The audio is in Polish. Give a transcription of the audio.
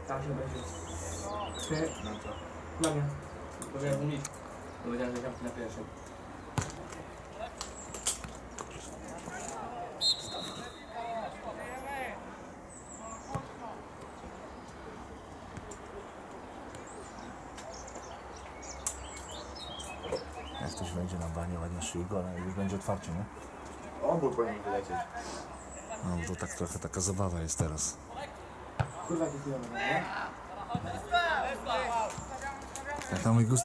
Tak się będzie. Na co? Dla mnie. Powiedziałem nic. Powiedziałem, że zamki na pierwszym. Jak ktoś wejdzie na banie, ładnie szyi go, ale już będzie otwarcie, nie? Obór powinien wylecieć. No bo to tak trochę taka zabawa jest teraz. Kurwa, jakie chujowe, nie? Jak na mój gust